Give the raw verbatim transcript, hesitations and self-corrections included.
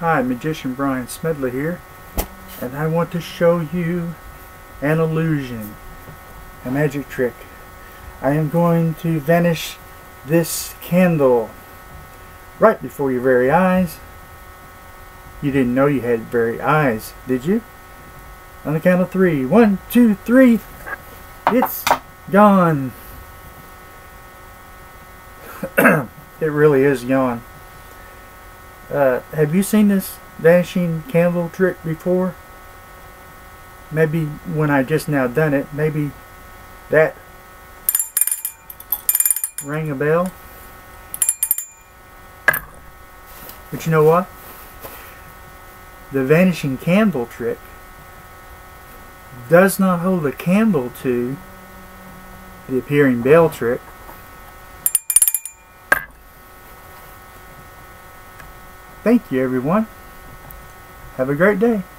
Hi, Magician Brian Smedley here, and I want to show you an illusion, a magic trick. I am going to vanish this candle right before your very eyes. You didn't know you had very eyes, did you? On the count of three. One, two, three. It's gone. It really is gone. Uh, have you seen this vanishing candle trick before? Maybe when I just now done it, maybe that rang a bell. But you know what? The vanishing candle trick does not hold a candle to the appearing bell trick. Thank you, everyone. Have a great day.